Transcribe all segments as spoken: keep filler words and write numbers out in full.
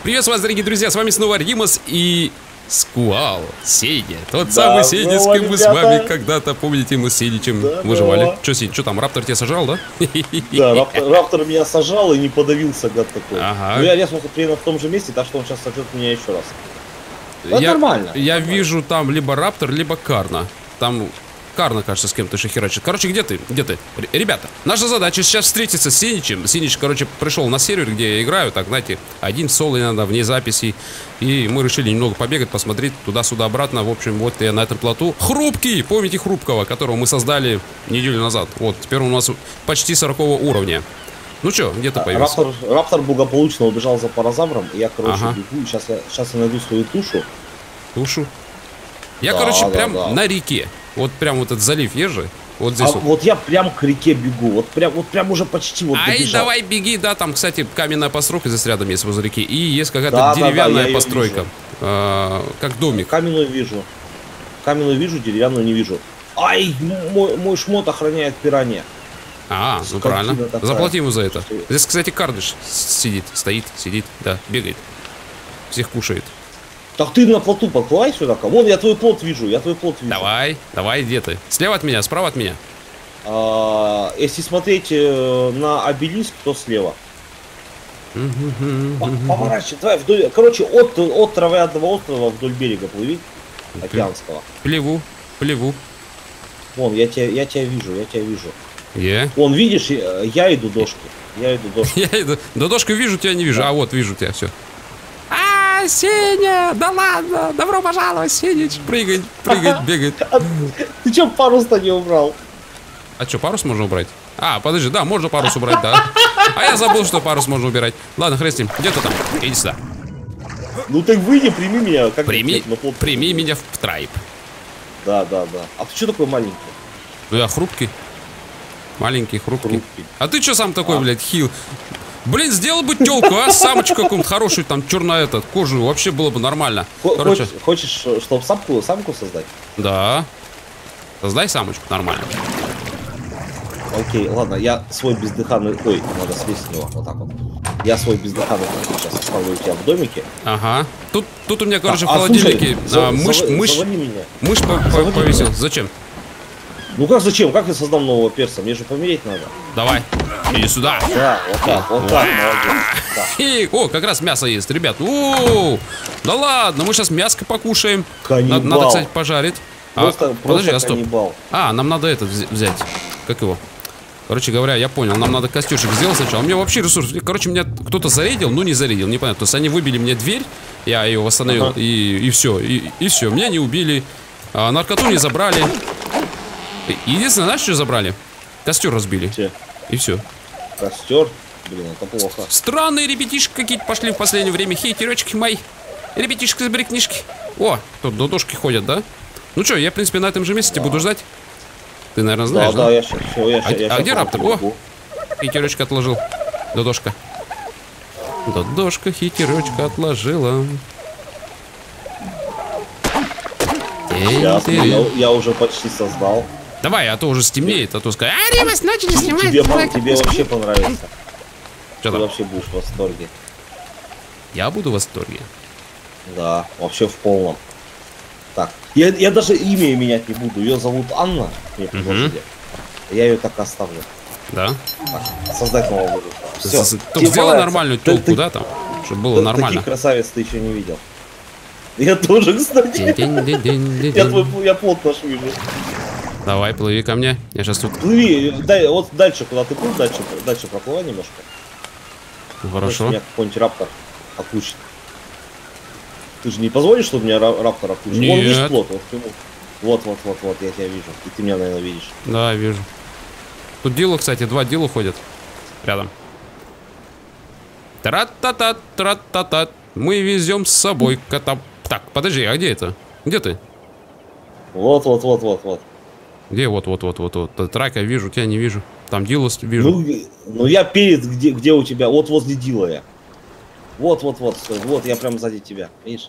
Приветствую вас, дорогие друзья, с вами снова Римас и Сквал, Сеня. Тот да, самый Сеня, с кем мы с вами ребята. когда-то, помните, мы с Сеничем да, выживали. да. Че, Сень, что там, Раптор тебя сажал, да? Да, раптор, раптор меня сажал и не подавился, гад такой. Ага. Но я резался примерно в том же месте, так что он сейчас сожжет меня еще раз. Ну, это я, нормально. Я нормально. вижу там либо Раптор, либо Карна. Там Карна, кажется, с кем-то еще херачит. Короче, где ты? Где ты? Р ребята, наша задача сейчас встретиться с Сеничем. Сенич, короче, пришел на сервер, где я играю. Так, знаете, один в соло иногда, вне записей. И мы решили немного побегать, посмотреть туда-сюда, обратно. В общем, вот я на этом плоту. Хрупкий! Помните Хрупкого, которого мы создали неделю назад? Вот, теперь он у нас почти сорокового уровня. Ну что, где ты появился? Раптор, Раптор благополучно убежал за паразавром. И я, короче, ага. бегу. Сейчас я, сейчас я найду свою тушу. Тушу? Я, да, короче, да, прям да. на реке. Вот прям вот этот залив есть же. Вот здесь а вот. вот я прям к реке бегу. Вот прям, вот прям уже почти вот Ай, добежал. давай беги, да, там, кстати, каменная постройка здесь рядом есть возле реки. И есть какая-то да, деревянная да, да, постройка. А, как домик. Каменную вижу. Каменную вижу, деревянную не вижу. Ай, мой, мой шмот охраняет пиранья. А, ну правильно. Такая. Заплати ему за это. Здесь, кстати, Кардыш сидит, стоит, сидит, да, бегает. Всех кушает. Так ты на плоту подплывай сюда. Вон, я твой плот вижу, я твой плот вижу. Давай, давай, где ты? Слева от меня, справа от меня. А, если смотреть э, на обелиск, то слева. Поворачивай, давай вдоль. Короче, от, от травоядного острова вдоль берега плыви. Океанского. Плеву, плеву. Вон, я тебя, я тебя вижу, я тебя вижу. Yeah. Вон, видишь, я, я иду дошки. Я иду дошки. Я иду. Да дошку вижу, тебя не вижу. А вот, вижу тебя, все. А, Сеня! Да ладно! Добро пожаловать, Сенич! Прыгать, прыгать, бегать. Ты че парус-то не убрал? А что, парус можно убрать? А, подожди, да, можно парус убрать, да. А я забыл, что парус можно убирать. Ладно, хрен с ним. Где ты там? Иди сюда. Ну ты выйди, прими меня. Как Прими, прими меня в трайб. Да, да, да. А ты что такой маленький? Ну я хрупкий. Маленький, хрупкий. Хрупкий. А ты что сам такой, а. блядь, хил? Блин, сделал бы телку, а? Самочку какую-нибудь хорошую, там, черную этот, кожу. Вообще было бы нормально. Короче. Хочешь, хочешь чтобы самку, самку создать? Да. Создай самочку, нормально. Окей, ладно, я свой бездыханный... Ой, надо слезть с него, вот так вот. Я свой бездыханный сейчас оставлю у тебя в домике. Ага. Тут, тут у меня, короче, а, в холодильнике а, слушай, а, мышь, зав, мышь, меня. мышь по, по, повесил. Меня. Зачем? Ну как зачем? Как я создал нового перса? Мне же помереть надо. Давай, иди сюда. Да, вот так, вот так, молодец. Да. И, о, как раз мясо есть, ребят. О, да ладно, мы сейчас мяско покушаем. Каннибал. Надо, надо, кстати, пожарить. Просто, а, просто подожди, а стоп. каннибал. А, нам надо этот взять. Как его? Короче говоря, я понял, нам надо костюшек сделать сначала. У меня вообще ресурс. Короче, меня кто-то зарядил, ну не зарядил, непонятно. То есть они выбили мне дверь, я ее восстановил, ага. и, и все. И, и все. Меня не убили. А, наркоту не забрали. Единственное, знаешь, что забрали? Костер разбили. Че? И все. Костер? Блин, это плохо. Странные ребятишки какие-то пошли в последнее время. Хейтерочки мои. Ребятишки, забери книжки. О, тут додошки ходят, да? Ну что, я, в принципе, на этом же месте да. буду ждать. Ты, наверное, знаешь, да? Да, да, я, все, я, а, я а где Раптор? О, хитерочка отложил. Додошка. Додошка хитерочка отложила. Я, я, я уже почти создал. Давай, а то уже стемнеет, а то скажи, а, Римас, начали снимать. Тебе, тебе вообще понравится. Что Ты там? вообще будешь в восторге. Я буду в восторге. Да, вообще в полном. Так, я, я даже имя менять не буду. Ее зовут Анна. Мне предложили. Uh-huh. Я ее так оставлю. Да? Так, создать нового буду. Все. Только сделай нормальную телку, ты, да, там? Чтобы было ты, нормально. Таких красавиц ты еще не видел. Я тоже, кстати. Я твой, я плот наш вижу. Давай, плыви ко мне. Я сейчас тут... Плыви, дай, вот дальше, куда ты плыл, дальше, дальше проплывай немножко. Хорошо. Меня какой-нибудь раптор окучит. Ты же не позволишь, чтобы меня раптор окучил? Нет. Вон, видишь плот, вот, вот, вот, вот, вот, я тебя вижу. И ты меня, наверное, видишь. Да, вижу. Тут дило, кстати, два дила ходят рядом. Тра-та-та, тра-та-та. Мы везем с собой кота... Так, подожди, а где это? Где ты? Вот, вот, вот, вот, вот. Где вот, вот, вот, вот, вот. Трака вижу, тебя не вижу. Там Дилос вижу. Ну, ну я перед, где, где у тебя? Вот возле Дила я. Вот, вот, вот, стой. Вот, я прям сзади тебя. Видишь?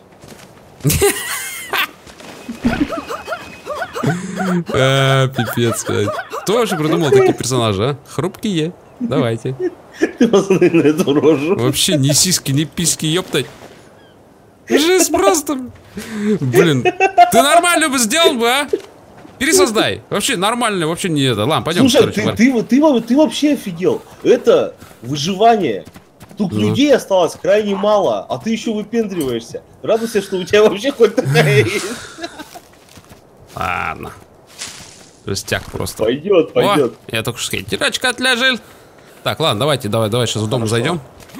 А, пипец, блядь. Кто вообще придумал такие персонажи, а? Хрупкие. Давайте. Ты посмотри на эту рожу. Вообще ни сиськи, ни письки, ёптать. Жесть просто. Блин, ты нормально бы сделал бы, а? Пересоздай. Вообще нормально, вообще не это. Ладно, пойдем. Слушай, короче, ты, ты, ты, ты, ты вообще офигел. Это выживание. Тут ну. людей осталось крайне мало, а ты еще выпендриваешься. Радуйся, что у тебя вообще хоть такая есть. Ладно. Жестяк просто. Пойдет, пойдет. О, я только что хейтерочка отляжил. Так, ладно, давайте, давай, давай, сейчас в дом зайдем.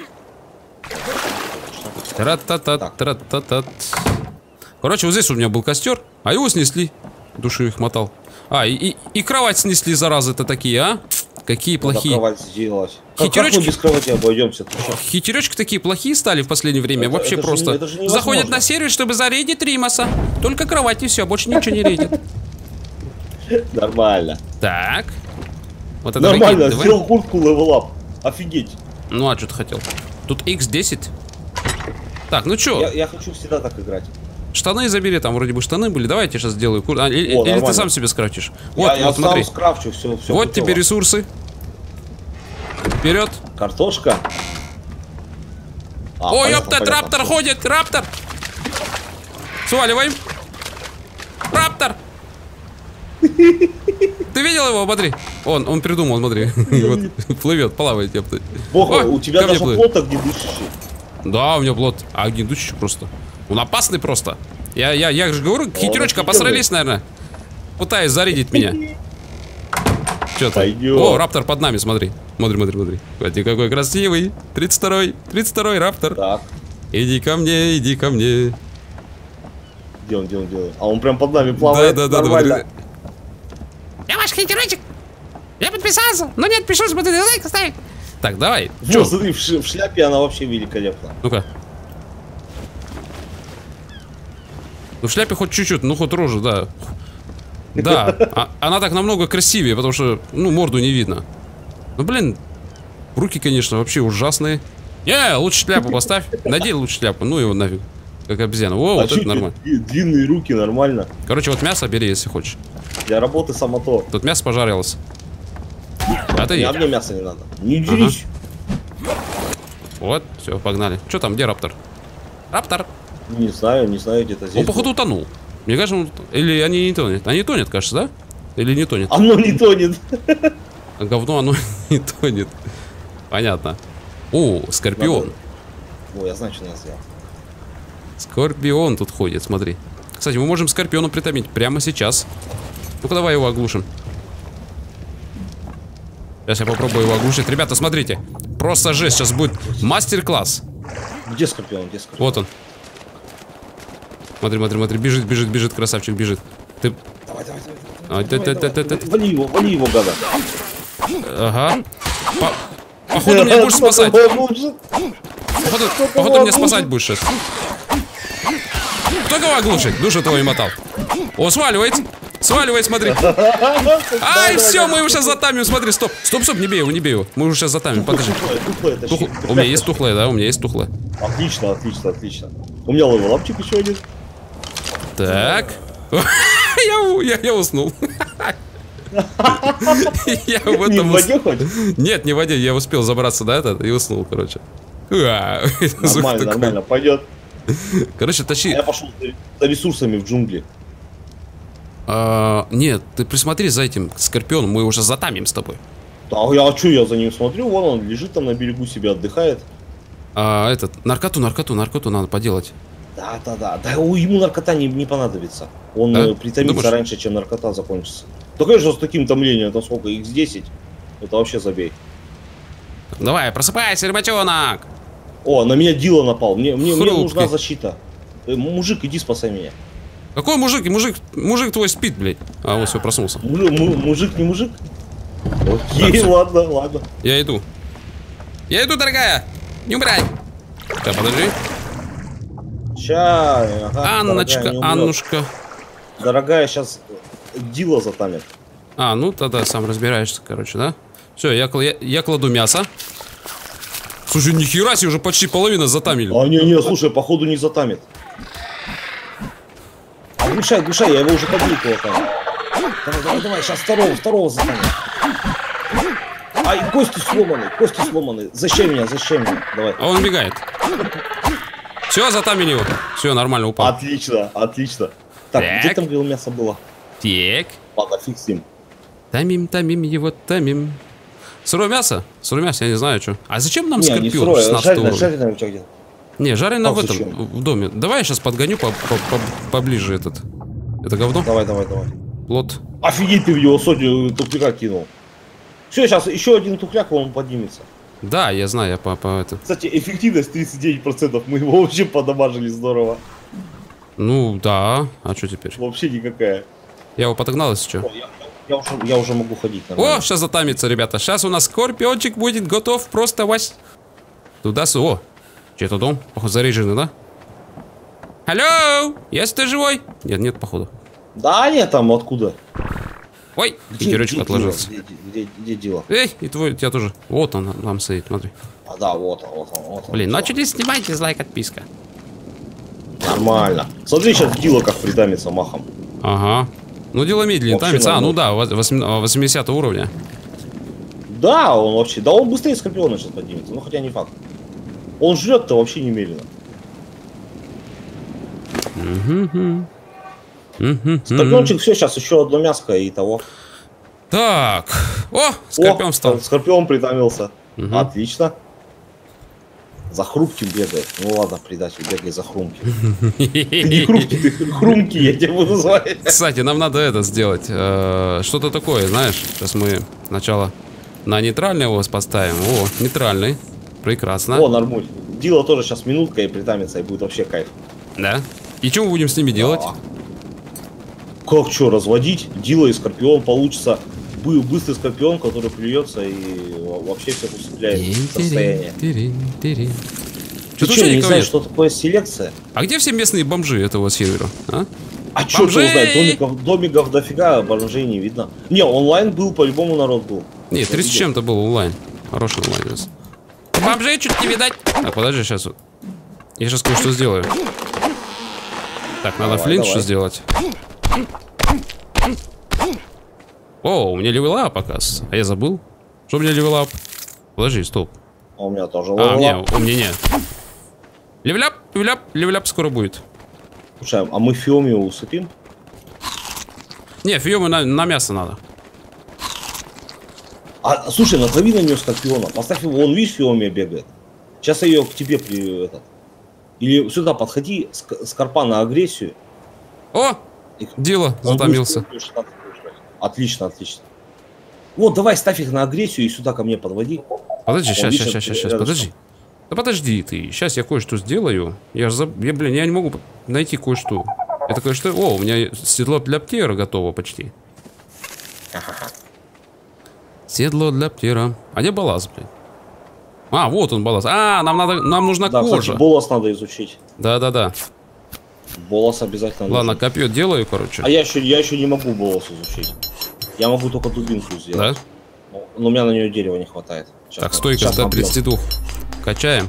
Тра-та-та-тра-та-та. Короче, вот здесь у меня был костер, а его снесли. Души их мотал. А, и, и, и кровать снесли, заразы-то такие, а? Какие плохие. Кровать сделалась. Как, как мы без кровати обойдемся? Хитеречки такие плохие стали в последнее время. Это, вообще это просто же, заходят на сервер, чтобы зарейдить Римаса. Только кровать и все, больше ничего не рейдит. Нормально. Так. Вот это нормально, сделал куртку левелап. Офигеть. Ну а что ты хотел? Тут икс десять. Так, ну чё? Я, я хочу всегда так играть. Штаны забери, там вроде бы штаны были. Давай я тебе сейчас сделаю куртку. А, или, или ты сам себе скрафтишь? Вот, я, вот я смотри. Сам скрафчу, все, все вот готово. тебе ресурсы. Вперед. Картошка. А, Ой, ёпта, раптор ходит, раптор. Сваливаем. Раптор. Ты видел его? Смотри. Он, он придумал, смотри. Вот, плывет, плавает, ёпта. Бог, у тебя даже плот огнедышащий. Да, у меня плот огнедышащий просто. Он опасный просто. Я, я, я же говорю, хитерочка, посрались, наверное. Пытаясь зарядить меня. Что ты? О, раптор под нами, смотри. Смотри, смотри, смотри. Смотри, какой красивый. тридцать второй, тридцать второй раптор. Так. Иди ко мне, иди ко мне. Где он, где он, где он? А он прям под нами плавает. Да, да, да, нормально. Я ваш хитерочек. Я подписался, но не отпишусь, буду лайк ставить. Так, давай. Вот, смотри, в, в шляпе она вообще великолепна. Ну-ка. Ну, в шляпе хоть чуть-чуть, ну хоть рожу, да. Да, а, она так намного красивее, потому что, ну, морду не видно. Ну, блин, руки, конечно, вообще ужасные. Не, лучше шляпу поставь. Надень лучше шляпу, ну его нафиг. Как обезьяна. О, а вот это нормально. Длинные руки, нормально. Короче, вот мясо бери, если хочешь. Для работы само то. Тут мясо пожарилось. А ты... А мне мясо не надо. Не дерись. Ага. Вот, все, погнали. Что там, где раптор? Раптор. Не знаю, не знаю, где-то здесь. Он, походу, утонул. Мне кажется, он... Или они не тонет. Они тонет, кажется, да? Или не тонет? Оно не тонет. А говно, оно не тонет. Понятно. О, скорпион. О, я знаю, что надо сделать. Скорпион тут ходит, смотри. Кстати, мы можем скорпиона притомить прямо сейчас. Ну-ка, давай его оглушим. Сейчас я попробую его оглушить. Ребята, смотрите. Просто жесть, сейчас будет мастер-класс. Где скорпион? Где скорпион? Вот он. Смотри, смотри, смотри. Бежит, бежит, бежит, красавчик, бежит. Ты... Давай, давай, давай. А, давай, давай, давай, давай. Вали его, вали его, гада. Ага. По... Походу меня будешь спасать. Походу, походу меня спасать будешь сейчас. Кто кого оглушит? Душу твою мотал. О, сваливает. Сваливай, смотри. Ай, все, мы его сейчас затамим. Смотри, стоп. Стоп, стоп, не бей его, не бей его. Мы его сейчас затамим. Подожди. Тухлое. У меня есть тухлое, да, у меня есть тухлое. Отлично, отлично, отлично. У меня левелапчик еще один. Так. я, я, я уснул. я в этом не в воде хоть? Нет, не в воде. Я успел забраться до этого и уснул, короче. Нормально, нормально, пойдет. Короче, тащи. Я пошел за ресурсами в джунгли. А, нет, ты присмотри за этим скорпионом, мы его уже затамим с тобой. Да, я, а что я за ним смотрю? Вон он лежит там на берегу себе, отдыхает. А, этот, наркоту, наркоту, наркоту надо поделать. Да, да, да. Да ему наркота не, не понадобится. Он да? притомится Думаешь? раньше, чем наркота закончится. Да, конечно, с таким томлением, это сколько, икс десять? Это вообще забей. Давай, просыпайся, рыбачонок! О, на меня Дила напал. Мне, мне, мне нужна защита. Э, мужик, иди спасай меня. Какой мужик? Мужик, мужик твой спит, блядь. А, вот все, проснулся. Мужик, мужик не мужик? Окей, так, ладно, ладно. Я иду. Я иду, дорогая. Не умирай. Так, подожди. Ща, ага, Анночка, дорогая, Аннушка. Дорогая, сейчас Дила затамит. А, ну тогда сам разбираешься, короче, да? Все, я, я, я кладу мясо. Слушай, нихера себе, уже почти половина затамили. А, не-не, слушай, походу не затамит. Глушай, глушай, я его уже побил кулаками. Давай, давай, давай, сейчас второго, второго затамит. Ай, кости сломаны, кости сломаны. Защищай меня, защищай меня, давай. А он убегает. Все, затамили его. Все, нормально, упал. Отлично, отлично. Так, Так. где там, говорил, мясо было? Так. Ладно, фиг с ним. Тамим, тамим его, тамим. Сырое мясо? Сырое мясо, я не знаю, что. А зачем нам Не, не скорпион сырое, шестнадцатого жареное, уровня? жареное у тебя где-то. Не, жареное Как в этом, зачем? в доме. Давай я сейчас подгоню по, по- по- поближе этот. Это говно? Давай, давай, давай. Плот. Офигеть, ты в него сотню тухляка кинул. Все, сейчас еще один тухляк, он поднимется. Да, я знаю, я по, по это. Кстати, эффективность тридцать девять процентов, мы его вообще подамажили здорово. Ну, да. А что теперь? Вообще никакая. Я его подогнал, если что. О, я, я уже, я уже могу ходить О, нормально. сейчас затамится, ребята. Сейчас у нас скорпиончик будет готов просто вась. Туда с... О, чей-то дом. Походу, заряженный, да? Алло, если ты живой? Нет, нет, походу. Да нет, там откуда? Ой, Где- пятерочек где отложился. дело? Где, где, где дело? Эй, и твой, тебя тоже. Вот он, нам стоит, смотри. А, да, вот он, вот он, вот он. Блин, Всё. начали снимать, дизлайк, отписка. Нормально. Смотри, сейчас Дила как притамится махом. Ага. Ну, дело медленнее, Вообще тамится. А, ну нормально. да, восемь- восьмидесятого уровня. Да, он вообще, да он быстрее Скорпиона сейчас поднимется, ну хотя не факт. Он жрет-то вообще немерено. Мгм. Мгм. Скорпиончик, все, сейчас еще одно мяско и того. Так. О, скорпион О, встал. Скорпион притомился. Мгм. Отлично. За хрупким бегает. Ну ладно, предатель, бегай за хрумким. Ты не хрупкий, ты хрумкий, я тебя буду звать. Кстати, нам надо это сделать. э, Что-то такое, знаешь. Сейчас мы сначала на нейтральный его поставим. О, нейтральный. Прекрасно. О, нормуль. Дила тоже сейчас минутка и притамится, и будет вообще кайф. Да. И что мы будем с ними делать? Да. Как что, разводить? Дила и Скорпион получится. Бы- Быстрый Скорпион, который плюется и вообще всех усыпляет состояние. Ты Ты что, что, не никого знаешь, нет? что такое селекция? А где все местные бомжи этого сервера? А? А что ты Бомжей! узнать? Домиков, домиков дофига, а бомжей не видно. Не, онлайн был, по-любому народ был. Не, Я тридцать с видел. чем-то был онлайн. Хороший онлайн. сейчас. Бомжей чуть не видать. Так, подожди, сейчас. Я сейчас кое-что сделаю. Так, надо Давай, флинт давай. что сделать. О, у меня левелап, оказывается. А я забыл. Что у меня левелап? Подожди, стоп. А у меня тоже А, левел не, ап. у меня нет. Левеляп, левеляп, левеляп скоро будет. Слушай, а мы Фиомию усыпим? Не, фиомы на, на мясо надо. А, слушай, натрави на нее Скорпиона. Поставь его, он, видишь, Фиомия бегает. Сейчас я ее к тебе при... Этот. Или сюда подходи, ск- Скорпа на агрессию. О, И- дело, он затомился. будет шестнадцать жрать. Отлично, отлично. Вот, давай ставь их на агрессию и сюда ко мне подводи. Подожди, Он, сейчас, видишь, сейчас, сейчас, сейчас, рядышком. подожди. Да подожди ты, сейчас я кое-что сделаю. Я же, заб- я, блин, я не могу найти кое-что. Это кое-что... О, у меня седло для птера готово почти. Седло для птера. А где балласт, блин? А, вот он балласт. А, нам надо, нам нужна Да, кожа. кстати, болос надо изучить. Да-да-да. Болос обязательно Ладно, нужен. копье делаю, короче. А я еще, я еще не могу болос изучить. Я могу только дубинку сделать. Да? Но, но у меня на нее дерева не хватает. Сейчас Так, мы- стойкость сейчас до набьем. тридцати двух. Качаем.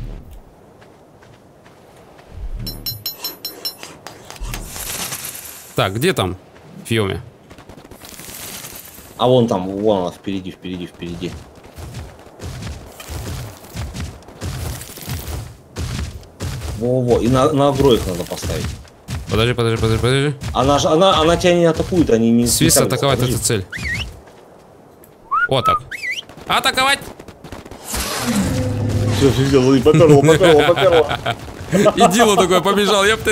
Так, где там Фиоми? А вон там, вон она, впереди, впереди, впереди. Во-во, и на, на агро их надо поставить. Подожди, подожди, подожди, подожди. Она, же- она, она тебя не атакует, они не... Свист не атаковать кажутся. это цель. Вот так. Атаковать! Все, все, все, поперло, поперло, поперло. И Дило такой побежал, ёпта.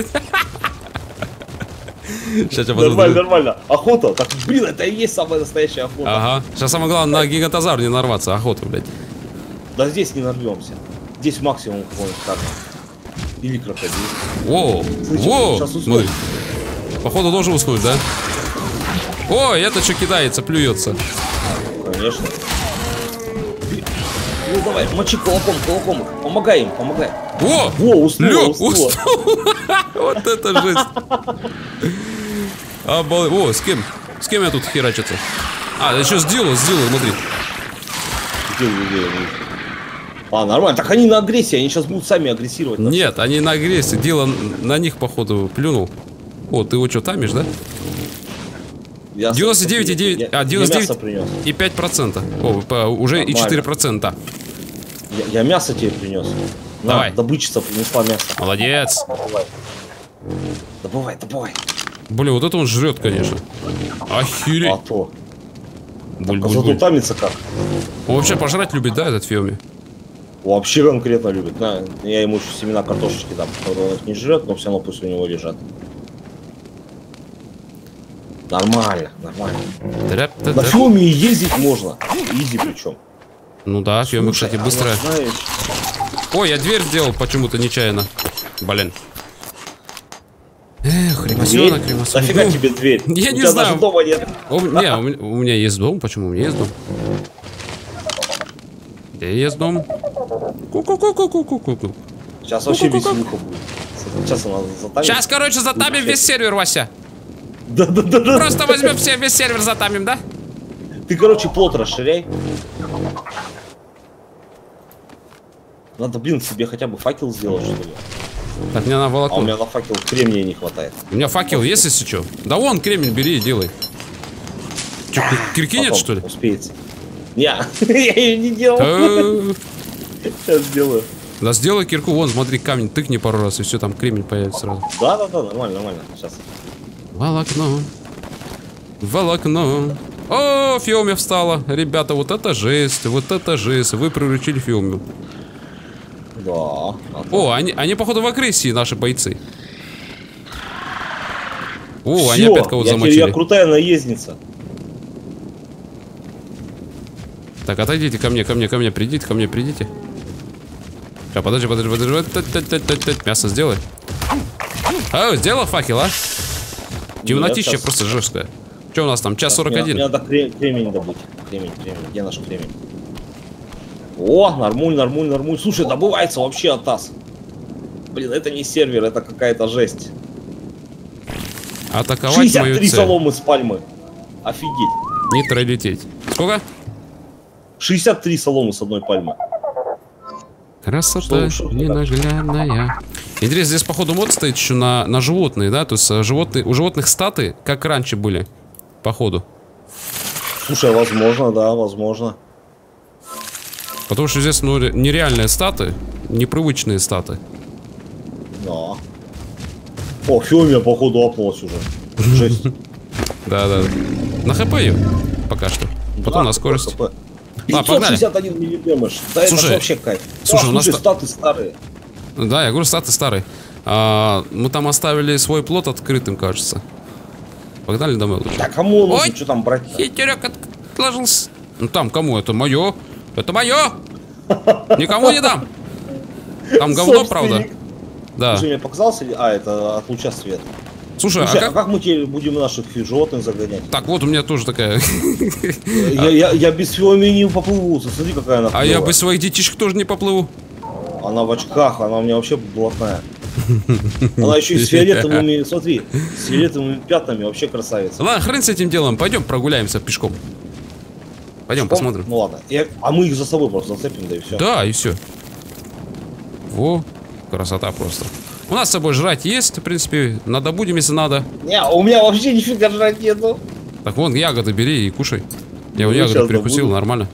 Сейчас я Нормально, подожду. нормально. Охота, так, блин, это и есть самая настоящая охота. Ага. Сейчас самое главное на гигантозавр не нарваться. Охота, блядь. Да здесь не нарвемся. Здесь максимум какой-нибудь карта. Или крокодил. Воу, Слышишь, воу. сейчас уснул. Смотри. Походу должен уснуть, да? Ой, это что кидается, плюется. Конечно. Ну давай, мочи кулаком, кулаком. их. Помогай им, помогай. О! Во, уснула, Лёг, уснула. уснул. Вот это жесть. Обал... О, с кем? С кем я тут херачиться? А, еще с Дило, с Дило, смотри. Где, где, где? А, нормально. Так они на агрессии, они сейчас будут сами агрессировать. на Нет, они на агрессии. Дило на них, походу, плюнул. О, ты его что, тамишь, да? всех. Я девяносто девять и я- девять, я- а, я девяносто мясо девять принес. и пять процентов. О, по- уже и Нормально. четыре процента. Я, я мясо тебе принес. На, Давай. добычица принесла мясо. Молодец. Добывай. Добывай, добывай. Блин, вот это он жрет, конечно. Охереть. А то. Буль, А буль, зато буль. тамится как. Он вообще пожрать любит, да, этот Фиоми? Вообще конкретно любит. На, я ему еще семена картошечки дам, которые он их не жрет, но все равно пусть у него лежат. Нормально, нормально. На Фиоми ездить можно. Изи причем. Ну да, Фиоми, кстати, а быстро. вот знаешь... Ой, я дверь сделал почему-то нечаянно. Блин. Эх, ремасенок, ремасенок. Нафига Ну, тебе дверь? Я У не тебя знаю. даже дома нет. У, не, у, меня- у меня есть дом. Почему у меня есть дом? Где есть дом? Ку-ку-ку-ку-ку-ку-ку. Сейчас вообще веселуха будет. Сейчас она затамит. Сейчас, короче, затамим весь сервер, Вася. Да-да-да. Просто возьмем все, весь сервер затамим, да? Ты, короче, плот расширяй. Надо, блин, себе хотя бы факел сделать, что ли. Так, мне на А у волокно. меня на факел кремния не хватает. У меня факел есть, если что. Да вон, кремень бери и делай. Че, кирки нет, Потом что ли? Успеется. Не, я ее не делал. Э, Сейчас сделаю. Да сделай кирку, вон, смотри, камень тыкни пару раз, и все, там кремень появится сразу. Да-да-да, нормально, нормально. Сейчас. Волокно. Волокно. О, Фиоми встала. Ребята, вот это жесть, вот это жесть. Вы приручили Фиоми. Да. О, они, они, походу, в агрессии, наши бойцы. О, Всё, они опять кого-то я, замочили. я крутая наездница. Так, отойдите ко мне, ко мне, ко мне, придите, ко мне, придите. Сейчас, подожди, подожди, подожди. Тать-тать-тать-тать-тать. Мясо сделай. А, сделал факел, а? Темнотища Нет, просто жесткая. Что у нас там? Час сорок Мне, один. мне надо кре- кремень добыть. Кремень, кремень. Где наш кремень? О, нормуль, нормуль, нормуль. Слушай, добывается вообще от таз. Блин, это не сервер, это какая-то жесть. Атаковать шестьдесят мою три цель. соломы с пальмы. Офигеть. Нейтралитет. Сколько? шестьдесят три соломы с одной пальмы. Красота Что, что, ненаглядная. Интересно, здесь походу мод стоит еще на, на животные, да? То есть э, животные, у животных статы, как раньше были, походу. Слушай, возможно, да, возможно. Потому что здесь, ну, ре- нереальные статы, непривычные статы. Да. О, Фиомия, походу, опнулась уже. Жесть. Да-да. На хп ее пока что. Потом на скорость. А, погнали. пятьсот шестьдесят один миллидемаш. Да это Слушай, ж вообще кайф. слушай, А, у нас слушай, та- статы старые. Да, я говорю, статы старые. А, мы там оставили свой плот открытым, кажется. Погнали домой лучше. Да кому Ой! нужно, что там брать? Хитерек от- отложился. Ну там кому? Это мое. Это мое. Никому не дам. Там говно, правда. Да. Слушай, мне показался ли... А, это от луча света. Слушай, Слушай, а а как... как мы теперь будем наших животных загонять? Так, вот у меня тоже такая. Я, я, я без Фиоми не поплыву. Смотри, какая она А я клёвая. без своих детишек тоже не поплыву. Она в очках, она у меня вообще блатная. Она еще и с фиолетовыми, смотри, с фиолетовыми пятнами, вообще красавица. Ладно, хрен с этим делом. Пойдем прогуляемся пешком. Пойдем посмотрим. Ну ладно, Я- а мы их за собой просто зацепим, да и все. Да, и все. Во, красота просто. У нас с собой жрать есть, в принципе, надобудем, если надо. Не, у меня вообще нифига жрать нету. Так, вон, ягоды бери и кушай. Я Ну, вот ягоды щас перекусил, добуду. нормально.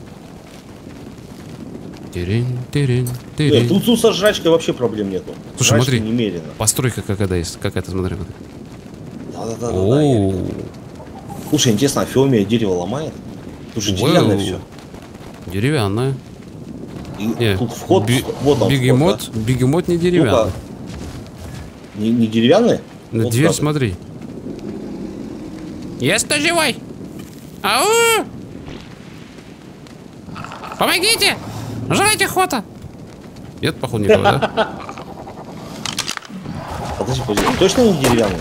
Тирень, тирень, Нет, тирень. тут, тут со жрачкой вообще проблем нету. Слушай, Жрачка смотри. немерено. Постройка какая-то есть. Какая-то, смотри. смотри. Да-да-да. Оу. Слушай, интересно, а Фиомия дерево ломает? Тут же Вау. деревянное все. Деревянная. Не, Тут вход, би- вот он бегемот, вход, бегемот не да? деревянный. Ну-ка. Не, не деревянный? На Вот дверь так. смотри. Есть кто живой? Ау! Помогите! Жрать охота! Нет, походу, никого, да? Подожди, подожди, точно не деревянный?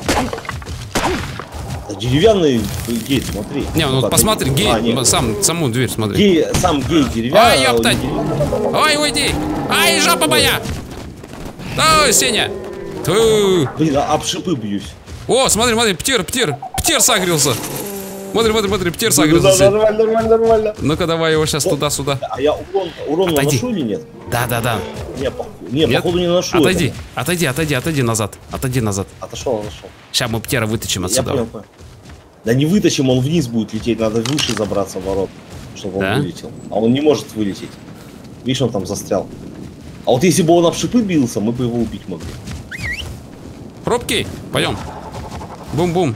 Да деревянный гей, смотри. Не, ну так, посмотри, гей, а, нет. сам, саму дверь смотри. Гей, сам гей деревянный. Ай, а он ёптать! не деревянный. Ой, уйди! Ай, жопа моя! Ой, Сеня! Ту. Блин, а об шипы бьюсь. О, смотри, смотри, птер, птер, птер согрелся. Смотри, смотри, смотри, птер Да, согрелся. да, Сень. нормально, нормально, нормально. Ну-ка, давай его сейчас туда-сюда. А я урон, урон Отойди. наношу или нет? Да, да, да. Не, по- не Нет? походу не наношу. Отойди, это. отойди, отойди, отойди назад. Отойди назад. Отошел, отошел. Сейчас мы птера вытащим Я отсюда. понял, понял. Да не вытащим, он вниз будет лететь, надо выше забраться в ворот, чтобы Да? он вылетел. А он не может вылететь. Видишь, он там застрял. А вот если бы он об шипы бился, мы бы его убить могли. Пробки, пойдем. Бум-бум.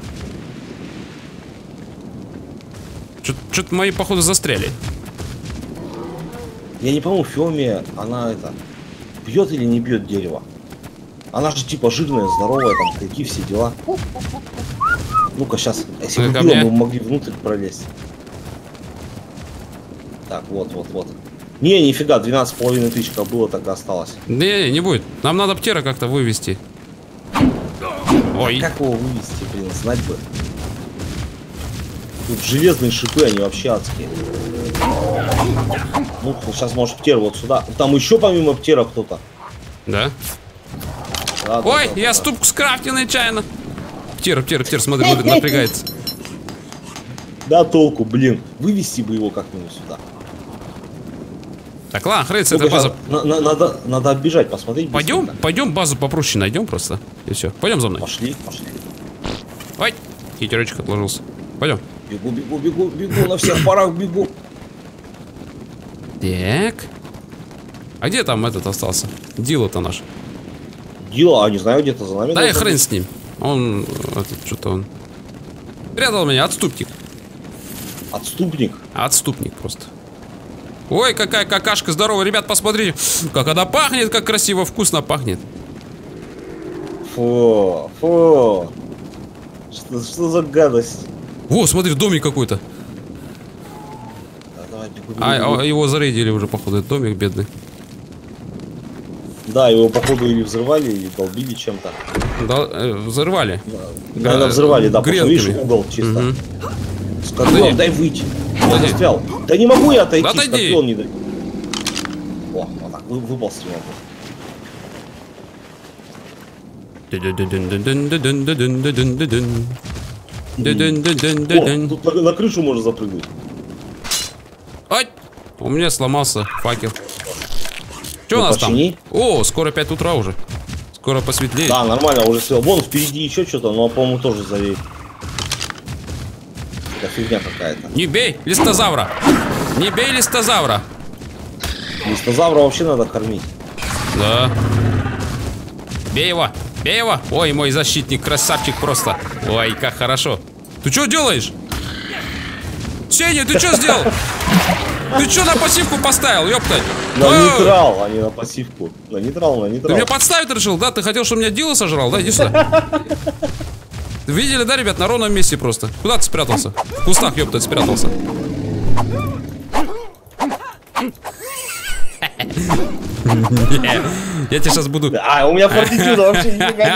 Что-то мои, походу, застряли. Я не пойму, Фиоми, она это, бьет или не бьет дерево? Она же типа жирная, здоровая, там, какие все дела. Ну-ка, сейчас, если бы била, мы могли внутрь пролезть. Так, вот, вот, вот. Не, нифига, двенадцать с половиной тысяч, как было, так и осталось. Не, не, не будет. Нам надо птера как-то вывести. Ой. А как его вывести, блин, знать бы. Тут железные шипы, они вообще адские. Ну, сейчас может птер вот сюда. Там еще помимо птера кто-то. Да? Да, ой, да, да, я да. ступку скрафтил нечаянно. Птер, птер, птер, смотри, смотри, напрягается. Да, толку, блин. Вывести бы его как-нибудь сюда. Так, ладно, хрейц, Ну, это база. на, на, надо, надо оббежать, посмотреть. Пойдем, быстренько. пойдем базу попроще найдем просто. И все. Пойдем за мной. Пошли, пошли. Ой, хитерочек отложился. Пойдем. Бегу, бегу, бегу, бегу, на всех парах бегу. Так. А где там этот остался? Дило-то наш. Дило, а не знаю, где-то за нами. Да и должен хрен быть. с ним. Он, этот, что-то он... Прятал меня, отступник. Отступник. Отступник просто. Ой, какая какашка здоровая. Ребят, посмотрите, как она пахнет, как красиво, вкусно пахнет. Фу, фу. Что, что за гадость? Во, смотри, домик какой-то. Да, давай, бегу, бегу, А, бегу. а его зарейдили уже, походу, этот домик бедный. Да, его походу или взрывали, или долбили чем-то. Да, э, взорвали. Наверное, взрывали, да, потому что, видишь, гренками. угол чисто. Мгм. Скорпион, дай выйти. Я Отойди. застрял. Да не могу я отойти, Да отойди. Скорпион не дает. О, вот так, вы, выползти могу. О, тут на, на крышу можно запрыгнуть. Ай! У меня сломался факел. Что Ну, у нас там? почини. О, скоро пять утра уже. Скоро посветлеет. Да, нормально, уже все. Вон впереди еще что-то, но, по-моему, тоже зареет. Это фигня какая-то. Не бей листозавра! Не бей листозавра! Листозавра вообще надо кормить. Да. Бей его! Бей его! Ой, мой защитник, красавчик просто. Ой, как хорошо. Ты что делаешь? Сеня, ты что сделал? Ты что на пассивку поставил, ёптать? На О! нейтрал, а не на пассивку. На нейтрал, на Ты нейтрал. меня подставить решил, да? Ты хотел, чтобы меня Дила сожрал? Да, иди сюда. Видели, да, ребят, на ровном месте просто. Куда ты спрятался? В кустах, ёптать, спрятался. Я тебе сейчас буду... А, у меня фортитюда вообще нифига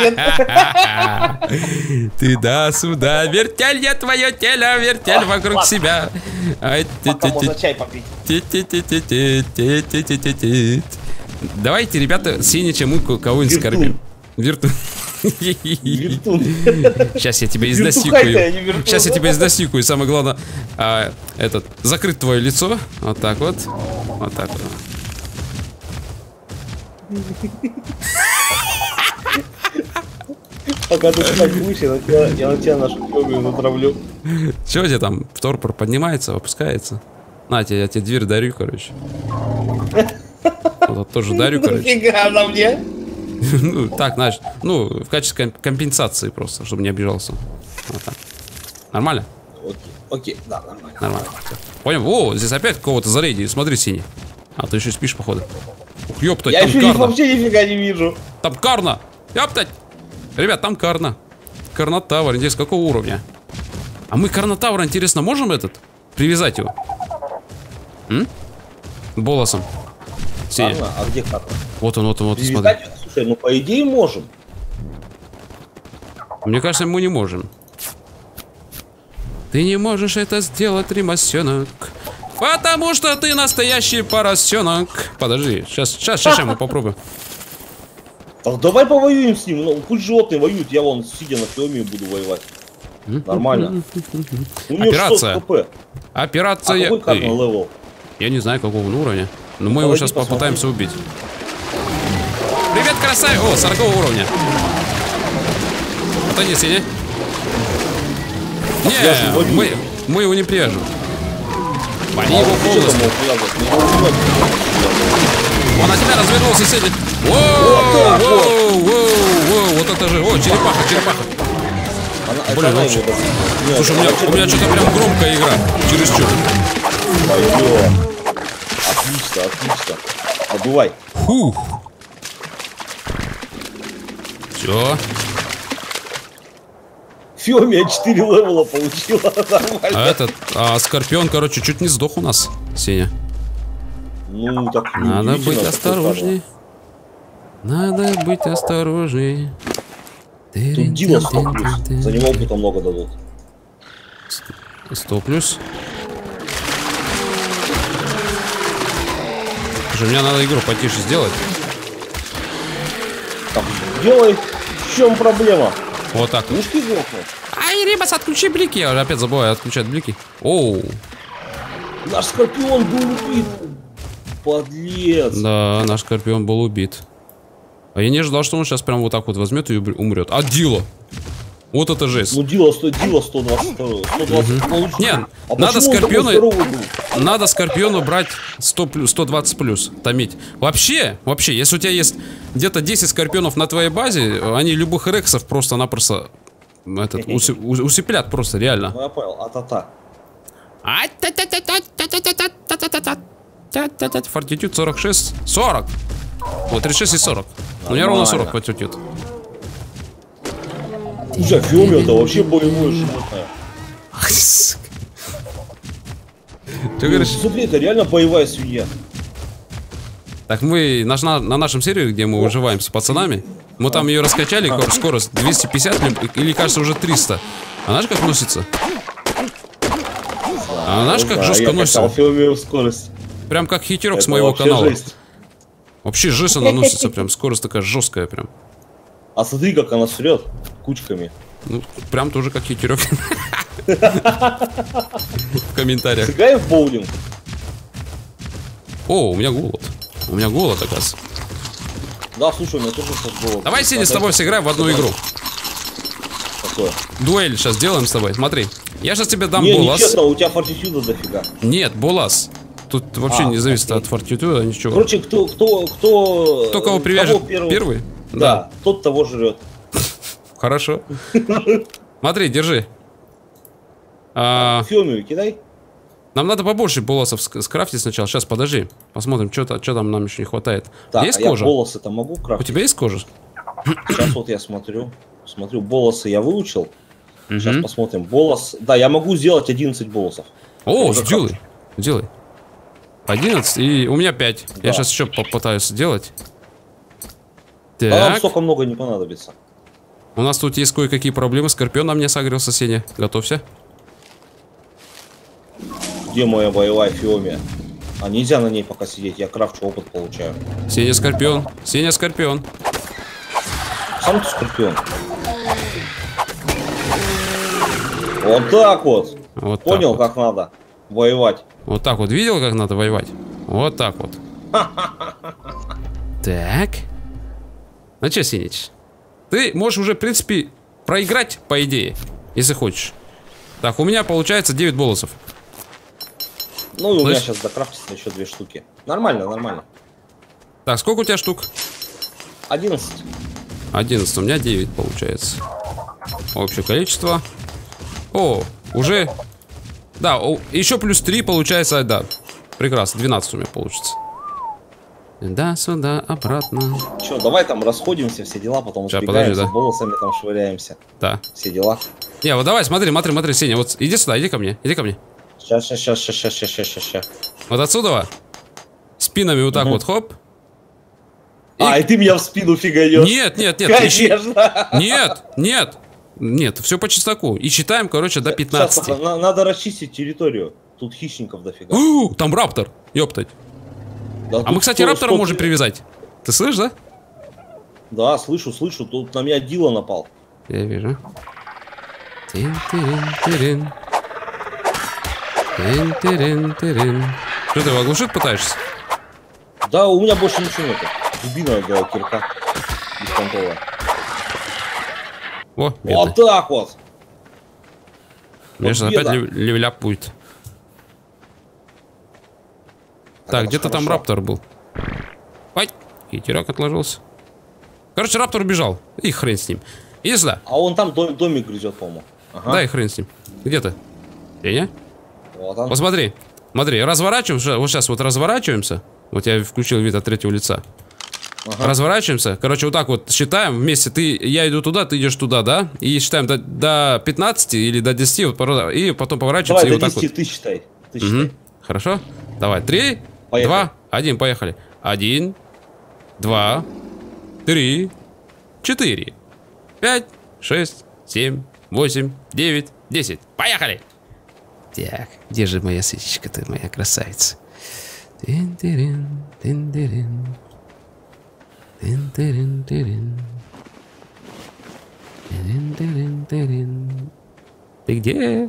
нет. Ты да сюда, вертель я твое тело, вертель вокруг ладно. себя. Ай, Пока можно чай попить. ти-ти-ти-ти-ти-ти-ти-ти-ти-ти. Давайте, ребята, с Сеничем мы кого-нибудь Виртун. скорбим. Виртун. Виртун. Сейчас я тебя Виртухай-то, а не изнасилую. виртун. Сейчас я тебя изнасилую. Самое главное, а, этот, закрыть твое лицо. Вот так вот. Вот так вот. Пока ты спать будешь, я на тебя, я на тебя нашу фиомию натравлю. Че у тебя там? Торпор поднимается, опускается? На, тебе, я тебе дверь дарю, короче. Вот тоже дарю, короче. Нифига на мне. Ну, так, знаешь, ну, в качестве ком- компенсации просто, чтобы не обижался. Вот так. Нормально? Окей, окей, да, нормально. Нормально. Понял? О, здесь опять кого-то зарейди. Смотри, Синий. А, ты еще спишь, походу. Ух, ёптать, Я там еще карна. вообще нифига не вижу. Там карна. Ёптать. Ребят, там карна. Карнотавр. Здесь какого уровня? А мы карнотавра, интересно, можем этот? Привязать его? М? Болосом. Синий. Карна? А где карна? Вот он, вот он, вот он, смотри. Привязать? Слушай, ну по идее можем. Мне кажется, мы не можем. Ты не можешь это сделать, ремасенок. Потому что ты настоящий поросенок. Подожди, сейчас, сейчас, сейчас мы попробуем. Так давай повоюем с ним. Ну, пусть животные воюют, я вон сидя на фиоме буду воевать. Нормально. У него Операция. шестьсот хп. А Операция. какой карна Эй, левел? я не знаю, какого он уровня. Но мы его Погоди, сейчас посмотри. попытаемся убить. Привет, красавец! О, сорокового уровня. Отойди, Синий. Я же Не, вводю. мы, мы его не привяжем. Вали А его вот ты что полностью. там мог привязать? Не мог привязать. Он на тебя развернулся, сидит. Воу, воу, воу, воу. Вот это же. О, черепаха, черепаха. Она, Блин, вообще. Нет, слушай, у меня, у меня что-то прям громкая игра. Чересчур. Пойдем. Отлично, отлично. Подувай. Фух. Все. Фиомия четыре левела получила. Нормально. А этот, а Скорпион, короче, чуть не сдох у нас, Сеня. Ну, так Надо быть осторожней. Надо быть осторожней. Тут Дила сто плюс. За него опыта много дадут. сто плюс. Слушай, мне надо игру потише сделать. Так, делай. В чем проблема? Вот так. Ушки глохнут. Ай, Рибас, отключи блики. Я уже опять забываю отключать блики. Оу. Наш Скорпион был убит. Подлец. Да, наш Скорпион был убит. А я не ожидал, что он сейчас прям вот так вот возьмет и умрет. А Дила? Вот это жесть. Ну Дила сто, Дила сто двадцать два. сто двадцать получится. Нет, а надо Скорпиона. Надо, надо Скорпиону брать сто плюс, сто двадцать плюс, томить. Вообще, вообще, если у тебя есть где-то десять Скорпионов на твоей базе, они любых рексов просто-напросто этот, уси, усыплят просто, реально. Ну я понял, а-та-та. Фортитюд сорок шесть, сорок. Вот тридцать шесть и сорок. У меня ровно сорок фортитюд. Слушай, Фиомия это вообще боевое животное. Ты говоришь? Смотри, это реально боевая свинья. Так мы на, на нашем сервере, где мы выживаем с пацанами, мы там ее раскачали, скорость двести пятьдесят или, кажется, уже триста. А знаешь, как носится? А знаешь, как жестко носится? Скорость. Прям как хитерок с моего канала. Жесть. Вообще жесть она носится, прям скорость такая жесткая прям. А смотри, как она срет кучками. Ну, прям тоже как хитерок. В комментариях. Сыграем в боулинг. О, у меня голод. У меня голод, оказывается. Да, слушай, у меня тоже сейчас голод. Давай, Сеня, с тобой сыграем в одну игру. Какое? Дуэль сейчас сделаем с тобой. Смотри. Я сейчас тебе дам не, болас. Не, честно, у тебя фортитюда дофига. Нет, болас. Тут вообще а, не зависит окей. от фортитюда, ничего. Короче, кто, кто, кто... Кто кого привяжет первый? первый? Да, да, тот того жрет. Хорошо. Смотри, держи. А... Фиомию кидай. Нам надо побольше болосов скрафтить сначала. Сейчас, подожди. Посмотрим, что там нам еще не хватает. Так, есть а кожа? Я болосы-то могу крафтить? У тебя есть кожа? Сейчас вот я смотрю. Смотрю, болосы я выучил. Угу. Сейчас посмотрим. Болос. Да, я могу сделать одиннадцать болосов. О, сделай. Сделай. одиннадцать и у меня пять. Да. Я сейчас еще попытаюсь сделать. Так. А нам столько много не понадобится. У нас тут есть кое-какие проблемы. Скорпион на мне согрелся, Сеня. Готовься. Где моя боевая Фиомия? А нельзя на ней пока сидеть, я крафчу опыт получаю. Сеня Скорпион. Сеня Скорпион. Сам ты Скорпион. Вот так вот. Вот Понял, так вот. Как надо воевать. Вот так вот. Видел, как надо воевать? Вот так вот. Так. Ну что, Синич? Ты можешь уже, в принципе, проиграть, по идее, если хочешь. Так, у меня получается девять болосов. Ну и у меня сейчас докрафтится еще две штуки. Нормально, нормально. Так, сколько у тебя штук? одиннадцать. одиннадцать, у меня девять получается. Общее количество. О, уже... Да, еще плюс три получается, да. Прекрасно, двенадцать у меня получится. Да, сюда, обратно. Че, давай там расходимся, все дела, потом Сейчас, подожди, да. волосами там швыряемся. Да. Все дела. Не, вот давай, смотри, смотри, смотри, Сеня, вот иди сюда, иди ко мне, иди ко мне. Сейчас, сейчас, сейчас, сейчас, сейчас, сейчас, сейчас. Вот отсюда, спинами вот так угу. вот, хоп. И... А, и ты меня в спину фиганешь. Нет, нет, нет. Конечно. Нет, нет, нет, все по чесноку. И считаем, короче, до пятнадцати. Сейчас, надо расчистить территорию. Тут хищников дофига. У, там раптор, ёптать. Да, а мы, кстати, сто, раптора сто... можем привязать. Ты слышишь, да? Да, слышу, слышу. Тут на меня Дила напал. Я вижу. Тин-тирин-тирин. Тин-тирин-тирин. Что ты его оглушить пытаешься? Да, у меня больше ничего нету. Дубина, да, кирка. Беспонтовая. О, бедный. Вот так вот. Мне вот опять левеляп будет. Так, где-то там раптор был. Хитерок отложился. Короче, раптор убежал. И хрен с ним. Иди сюда. А он там дом, домик грызет, по-моему. Ага. Да, и хрен с ним. Где ты? Сеня? Вот он. Посмотри. Смотри, разворачиваемся. Вот сейчас вот разворачиваемся. Вот я включил вид от третьего лица. Ага. Разворачиваемся. Короче, вот так вот считаем вместе. Ты, я иду туда, ты идешь туда, да? И считаем до, до пятнадцати или до десяти. Вот, и потом поворачиваемся. Давай, и до вот десяти так вот. ты считай. Ты Угу. считай. Хорошо? Давай. Три, Поехали. два, один. Поехали. Один, два, три, четыре, пять, шесть, семь, восемь, девять, десять. Поехали! Так, где же моя сычечка, ты моя красавица? Тин-тирин, тин-тирин. Тин-тирин-тирин. Тирин-тирин-тирин. Ты где?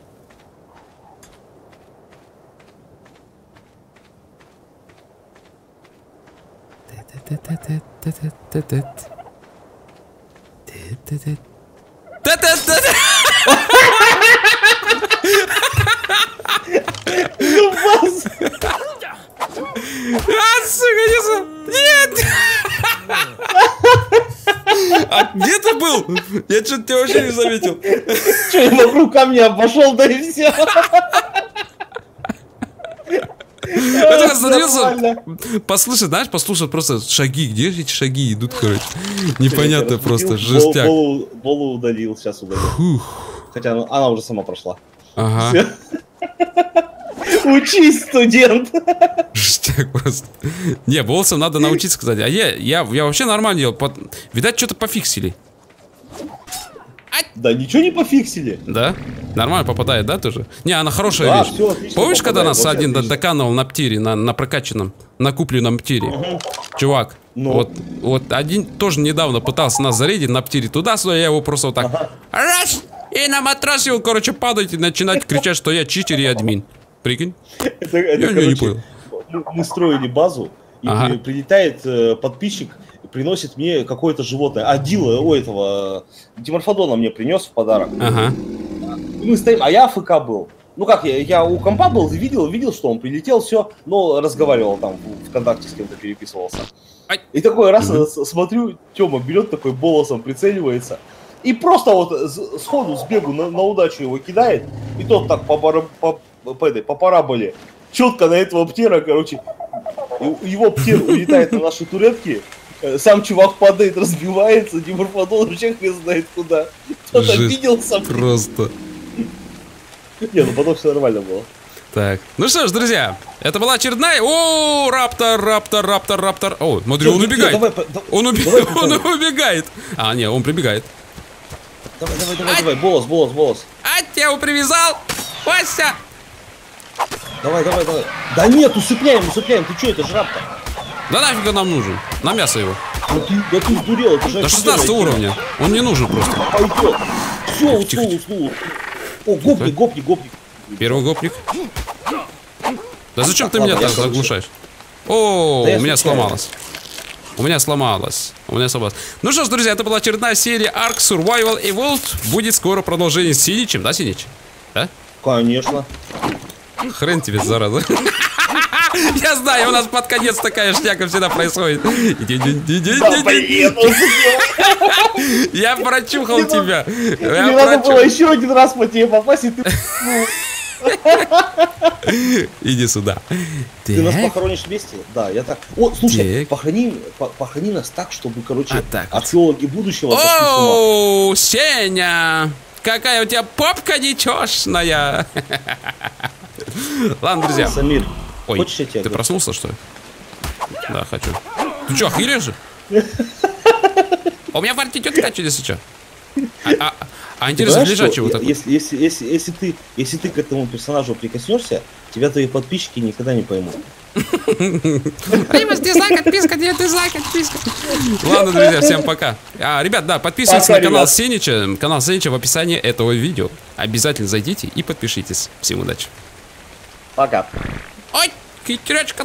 А, сука, не за... Нет! А где ты был? Я что-то тебя вообще не заметил. Че, я вокруг камня обошел, да и все. Это остановился. Послушай, знаешь, послушай просто шаги. Где же эти шаги идут, короче? Непонятно просто, жестяк. Болу удалил, сейчас удалил. Хотя она уже сама прошла. Ага. Учись, студент. Жестяк просто. Не, волосам надо научиться, кстати. А я, я, я вообще нормально делал. Под... Видать, что-то пофиксили. Да ничего не пофиксили. Да? Нормально попадает, да, тоже? Не, она хорошая Да, вещь. все отлично. Помнишь, попадает, когда нас один отлично. доканывал на птире, на, на прокачанном, на купленном птире? Угу. Чувак, Ну. вот, вот один тоже недавно пытался нас зарядить на птире туда-сюда, я его просто вот так Ага. раз, и на матрас его, короче, падать и начинать кричать, что я читер и админ. Прикинь? Это, это, Я, я короче, не понял. Мы, мы строили базу, и Ага. при- прилетает э, подписчик, приносит мне какое-то животное. А Дила, у этого, Диморфодона мне принес в подарок. Ага. И мы стоим, а я АФК был. Ну как, я, я у компа был, видел, видел, что он прилетел, все, но разговаривал там, в ВКонтакте с кем-то переписывался. Ай. И такой раз Мгм. э, смотрю, Тёма берет такой болосом, прицеливается, и просто вот с- сходу с бегу на, на удачу его кидает, и тот так по, пара- по, по, этой, по параболе четко на этого птера, короче, и- его птер улетает на наши туретки, э, сам чувак падает, разбивается, Диморфодон вообще хрен знает куда. Кто-то Жесть. обиделся. Просто. Не, ну потом все нормально было. Так. Ну что ж, друзья, это была очередная... О, раптор, раптор, раптор, раптор. О, смотри, он Чё, убегает. давай, по- да- Он, уби- давай, он давай. убегает. А, не, он прибегает. Давай, давай, давай, давай, болос, болос, болос. А, я его привязал. Вася. Давай, давай, давай. Да нет, усыпляем, усыпляем. Ты что, это жраб-то? Да нафига нам нужен? На мясо его. Да ты, да ты сдурел, это же До шестнадцатого уровня. Он не нужен просто. Пойдет. Все, Тихо, уснул, уснул. О, гопник, гопник, гопник. Первый гопник. Да зачем ты Ладно, меня я, так короче, заглушаешь? О, Да я у меня случайно. сломалось. У меня сломалось. У меня сломалось. Ну что ж, друзья, это была очередная серия Ark Survival Evolved. Будет скоро продолжение с Синичем, да, Синич? Да? Конечно. Хрен тебе, зараза. Я знаю, у нас под конец такая шняка всегда происходит. Да, блин, успел. Я прочухал тебя. Мне Я надо было прочухал. еще один раз по тебе попасть, и ты... ну, Иди сюда. Ты нас Так. похоронишь вместе? Да, я так. О, слушай, Так. похорони, по- похорони нас так, чтобы, короче, А так вот. археологи будущего сошли с ума. Оу, Сеня! Какая у тебя попка нечешная! Ладно, друзья. Самир, Ой, хочешь я тебя ты говорю? проснулся, что ли? Да, хочу. Ты что, охерел же? А у меня партитет качались, что? А, а, а интересно, Знаешь, лежачий что, вот такой. если, если, если, если, ты, если ты к этому персонажу прикоснешься, тебя твои подписчики никогда не поймут. Спасибо, дизлайк, отписка, нет, дизлайк, отписка. Ладно, друзья, всем пока. А, ребят, да, подписывайтесь Пока, на канал ребят. Сенича. Канал Сенича в описании этого видео. Обязательно зайдите и подпишитесь. Всем удачи. Пока. Ой, хитрячка.